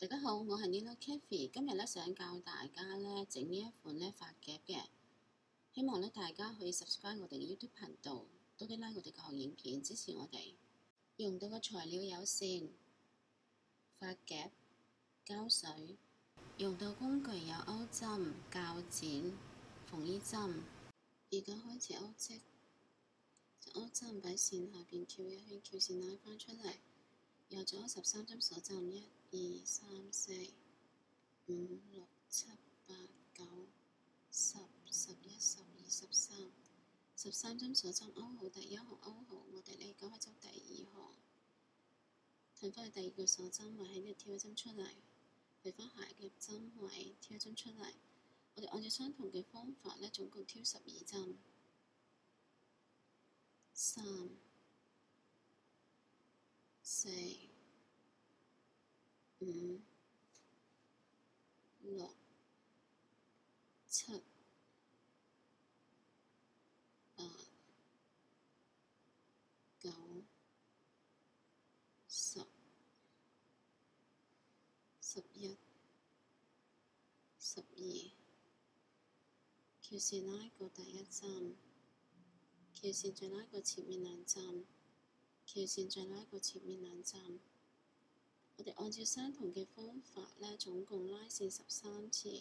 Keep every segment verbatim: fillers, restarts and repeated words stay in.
大家好，我係 Nilo Cafe， 今日咧想教大家咧整呢一款咧髮夾嘅，希望咧大家可以 subscribe 我哋嘅 YouTube 頻道，多啲 like 我哋嘅學影片，支持我哋。用到嘅材料有線、髮夾、膠水，用到工具有鈎針、鉸剪、縫衣針。而家開始鈎織，隻鈎針喺線下邊翹一圈，翹線拉翻出嚟。有咗十三針鎖針，一、二、三、四、五、六、七、八、九、十、十一、十二、十三，十三針鎖針勾好，第一行勾好，我哋嚟講開咗第二行，褪翻去第二個鎖針位喺呢度跳一針出嚟，去翻下一個針位跳一針出嚟，我哋按照相同嘅方法咧，總共跳十二針，三、四、五、六、七、八、九、十、十一、十二，翹線拉過第一針，翹線再拉過前面兩針，翹線再拉過前面兩針。我哋按照相同嘅方法咧，總共拉線十三次。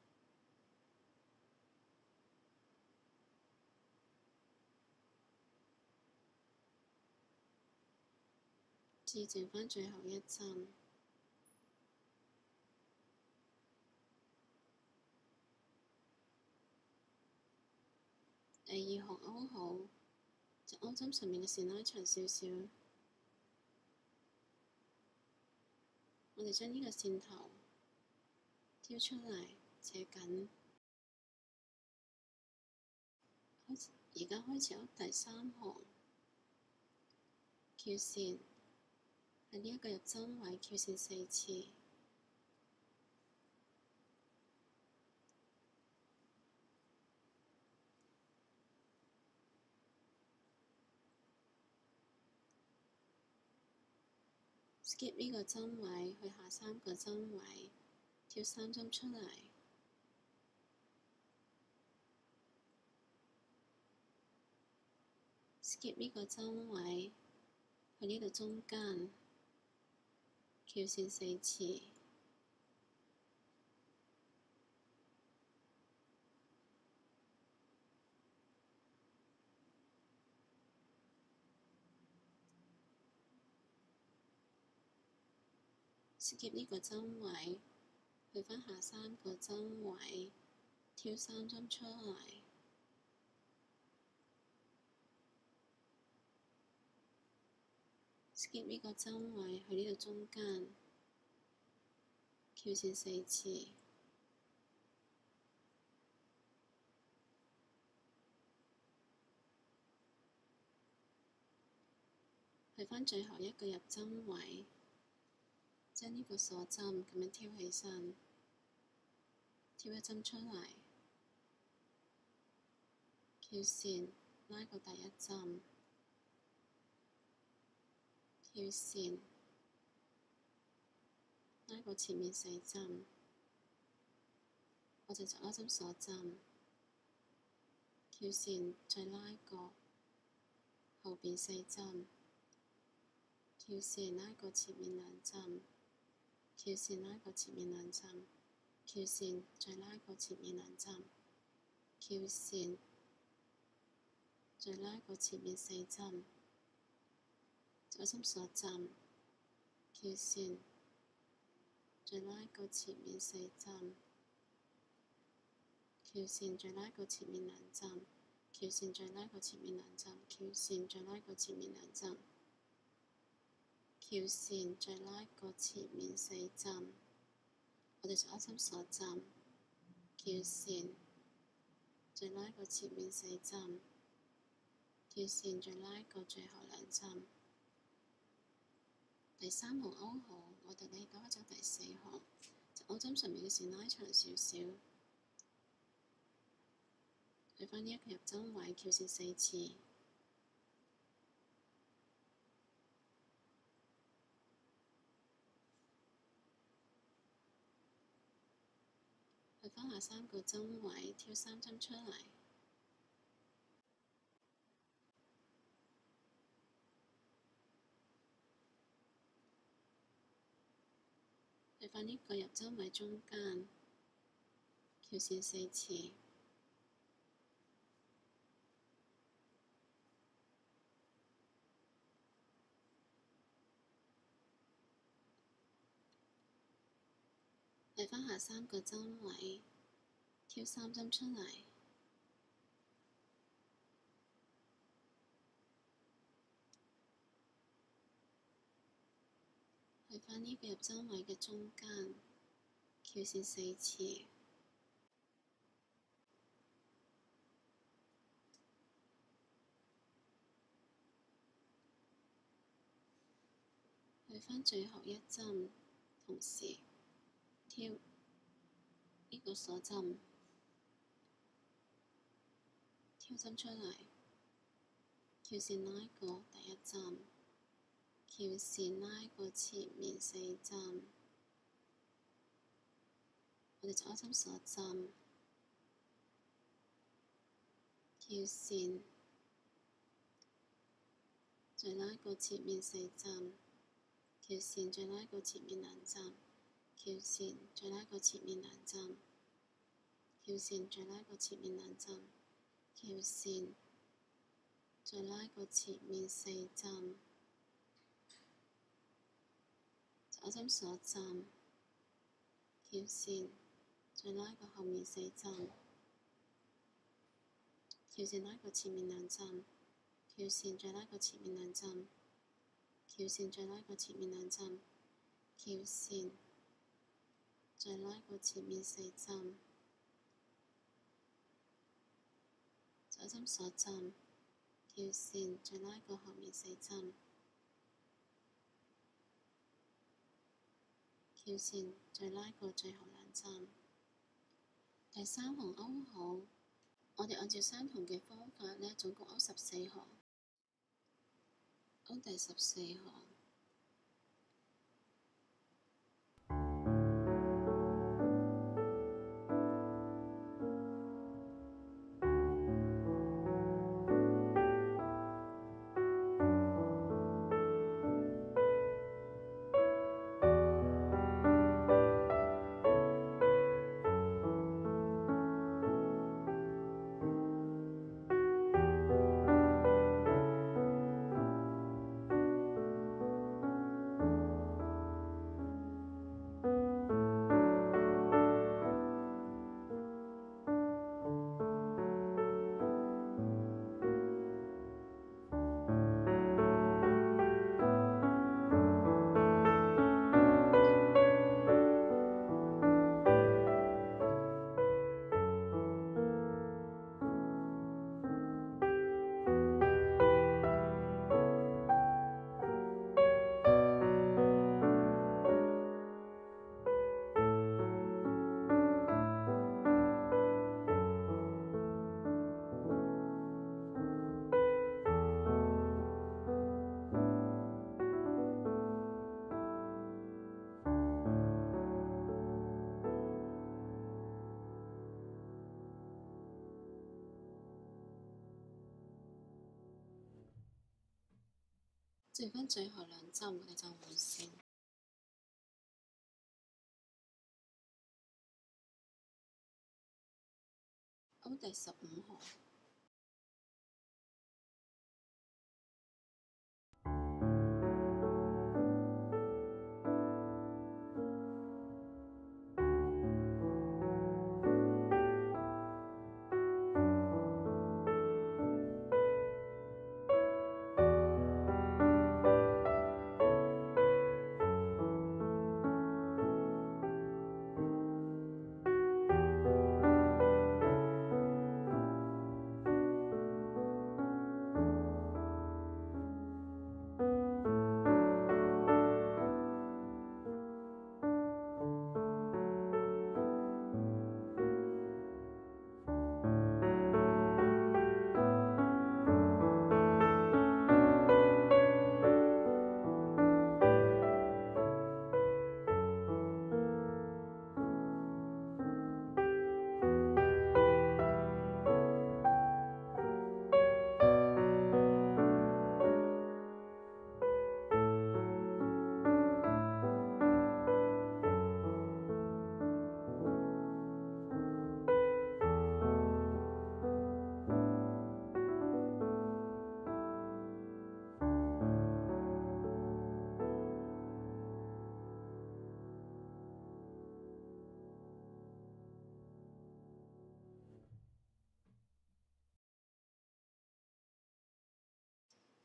至剩返最後一針。第二行勾好，隻鈎針上面嘅線拉長少少。我哋將呢個線頭挑出嚟，扯緊。而家開始勾第三行，翹線喺呢一個入針位翹線四次。skip 呢個針位，去下三個針位，跳三針出嚟。skip 呢個針位，去呢度中間，翹線四次。skip 呢個針位，去返下三個針位，跳三針出嚟。skip 呢個針位，去呢度中間，翹線四次。去返最後一個入針位，將呢個鎖針咁樣挑起身，挑一針出嚟，翹線拉過第一針，翹線拉過前面四針，我就就一針鎖針，翹線再拉過後邊四針，翹線拉過前面兩針，翹線拉過前面兩針，翹線再拉過前面兩針，翹線再拉過前面四針，就一針鎖針，翹線再拉過前面四針，翹線再拉過前面兩針，翹線再拉過前面兩針，翹線再拉過前面兩針，翹線再拉過前面四針，我哋就一針鎖針，翹線再拉過前面四針，翹線再拉過最後兩針。第三行勾好，我哋嚟講咗第四行，就鈎針上面嘅線拉長少少，去返呢一個入針位，翹線四次。 翻下三個針位，挑三針出嚟。去翻呢個入針位中間，翹線四次。嚟翻下三個針位，挑三針出嚟。去翻呢個入針位嘅中間，翹線四次。去翻最後一針，同時挑呢個鎖針，挑針出嚟，翹線拉過第一針，翹線拉過前面四針，我哋就一針鎖針，翹線，再拉過前面四針，翹線再拉過前面兩針，翹線再拉過前面兩針，翹線再拉過前面兩針，翹線再拉過前面四針，左針鎖針，翹線再拉過後面四針，翹線拉過前面兩針，翹線再拉過前面兩針，翹線再拉過前面兩針，翹線再拉過前面四針，左針鎖針，翹線再拉過後面四針，翹線再拉過最後兩針。第三行勾好，我哋按照相同嘅方法呢，總共勾十四行，勾第十四行。剩返最後兩針，我哋就換線，勾第十五行。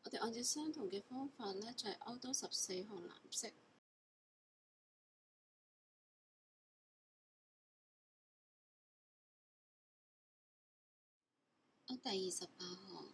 我哋按照相同嘅方法呢，再勾多十四項藍色。勾第二十八項。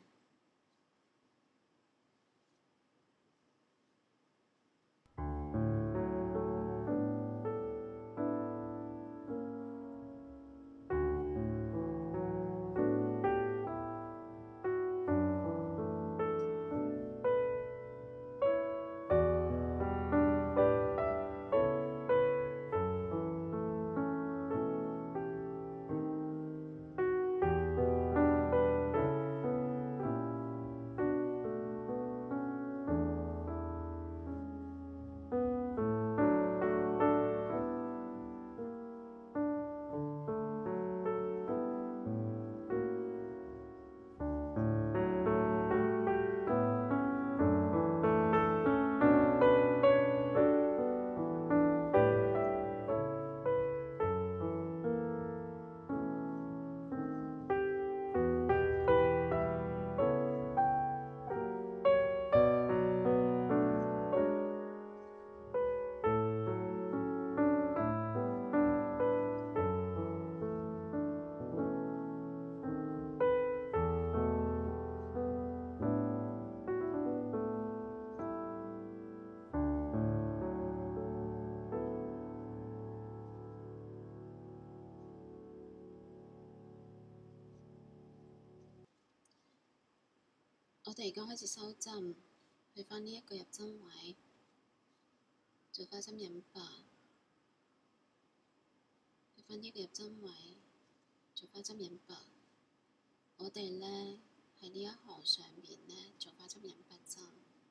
我哋而家開始收針，去返呢一個入針位，做花針引拔，去返呢個入針位，做花針引拔。我哋呢喺呢一行上面呢做花針引拔針。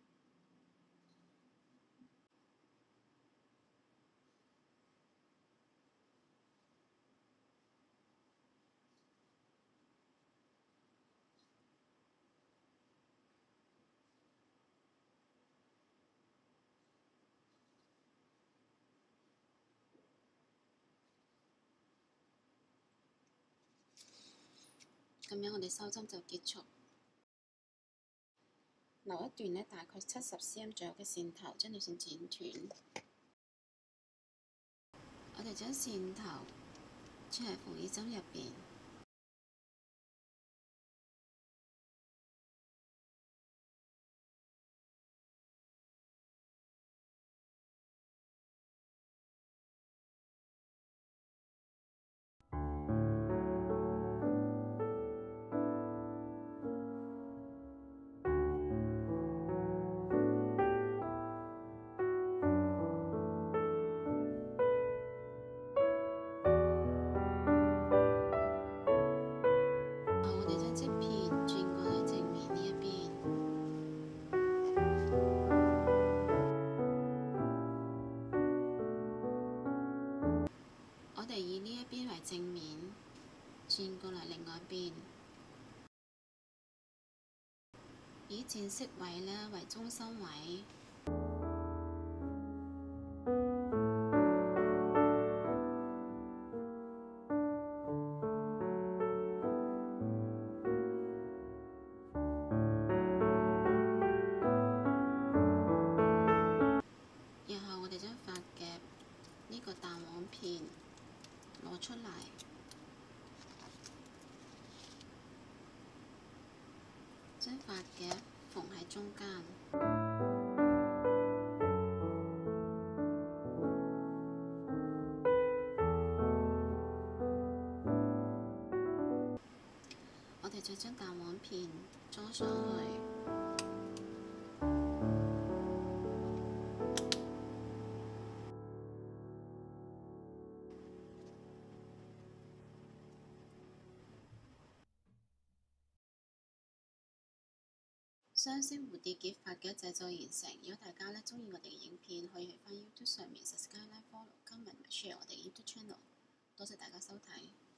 咁樣我哋收針就結束，留一段呢大概七十 cm 左右嘅線頭，將條線剪斷。我哋將線頭穿喺縫衣針入邊，我哋以呢一邊為正面，轉過嚟另外一邊，以箭色位呢為中心位。然後我哋將髮夾呢個彈簧片攞出嚟，將髮夾縫喺中間。我哋再將彈簧片裝上去。雙色蝴蝶結髮夾製作完成。如果大家呢鍾意我哋嘅影片，可以去返 YouTube 上面 subscribe、like、follow、comment 同埋 share 我哋嘅 YouTube channel。多謝大家收睇。